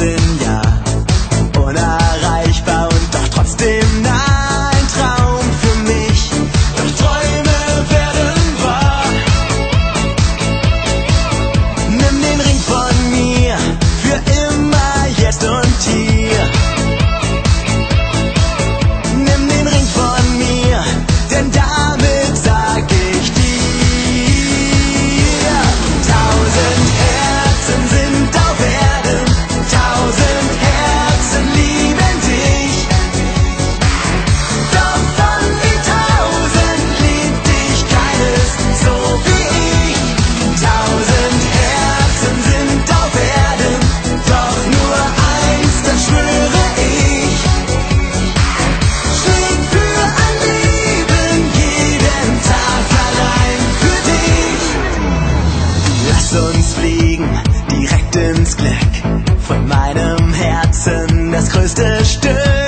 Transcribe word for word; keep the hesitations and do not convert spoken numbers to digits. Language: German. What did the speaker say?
sind ja unerreichbar und doch trotzdem nah, ein Traum für mich. Doch Träume werden wahr. Nimm den Ring von mir für immer, jetzt und hier. Nimm den Ring von mir, denn damit sag ich dir: Tausend Herzen sind auf Erden, tausend Herzen lieben dich. Doch von den tausend liebt dich keines so wie ich. Tausend Herzen sind auf Erden, doch nur eins, das schwöre ich, schlägt für ein Leben jeden Tag allein für dich. Lass uns fliegen, direkt ins Glück, von meinem Herzen das größte Stück.